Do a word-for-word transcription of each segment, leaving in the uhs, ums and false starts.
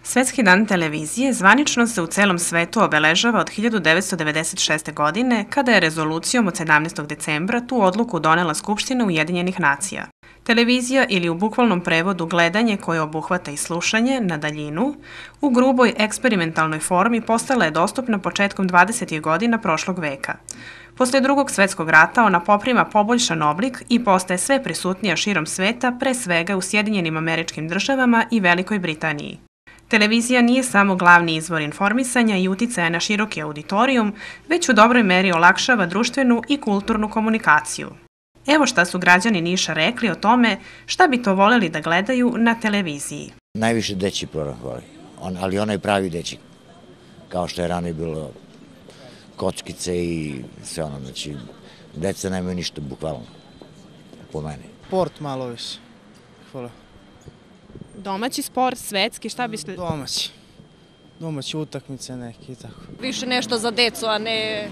Svetski dan televizije zvanično se u celom svetu obeležava od hiljadu devetsto devedeset šeste. godine, kada je rezolucijom od sedamnaestog decembra tu odluku donela Skupština Ujedinjenih nacija. Televizija ili u bukvalnom prevodu gledanje koje obuhvata i slušanje na daljinu, u gruboj eksperimentalnoj formi postala je dostupna početkom dvadesetih godina prošlog veka. Posle drugog svetskog rata ona poprima poboljšan oblik i postaje sve prisutnija širom sveta, pre svega u Sjedinjenim Američkim Državama i Velikoj Britaniji. Televizija nije samo glavni izvor informisanja i uticaja na široki auditorijum, već u dobroj meri olakšava društvenu i kulturnu komunikaciju. Evo šta su građani Niša rekli o tome šta bi to voleli da gledaju na televiziji. Najviše dečji program voli, ali onaj pravi dečji, kao što je ranije bilo kockice i sve ono, znači deca nemaju ništa bukvalno, po meni. Sport malo više, hvala. Domaći sport, svetski, šta biste... Domaći. Domaći utakmice neke i tako. Više nešto za decu, a ne...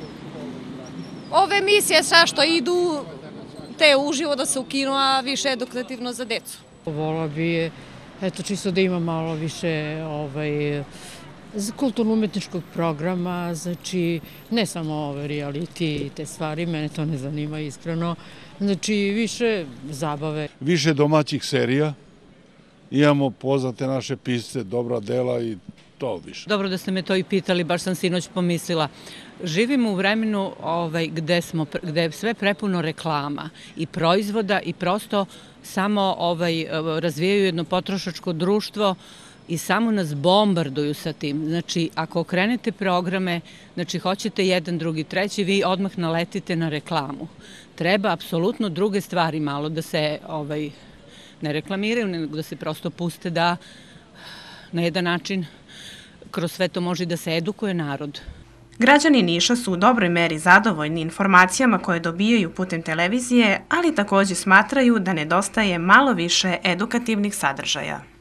Ove emisije sve što idu, te uživo da se ukinu, a više edukativno za decu. Vola bi je, eto, čisto da ima malo više ovaj, kulturno-umetničkog programa, znači ne samo ove reality i te stvari, mene to ne zanima iskreno, znači više zabave. Više domaćih serija. Imamo poznate naše pisce, dobra dela i to više. Dobro da ste me to i pitali, baš sam sinoć pomislila. Živimo u vremenu ovaj, gde, smo, gde je sve prepuno reklama i proizvoda i prosto samo ovaj, razvijaju jedno potrošačko društvo i samo nas bombarduju sa tim. Znači, ako okrenete programe, znači hoćete jedan, drugi, treći, vi odmah naletite na reklamu. Treba apsolutno druge stvari malo da se... Ovaj, ne reklamiraju, nego da se prosto puste da na jedan način kroz sve to može da se edukuje narod. Građani Niša su u dobroj meri zadovoljni informacijama koje dobijaju putem televizije, ali takođe smatraju da nedostaje malo više edukativnih sadržaja.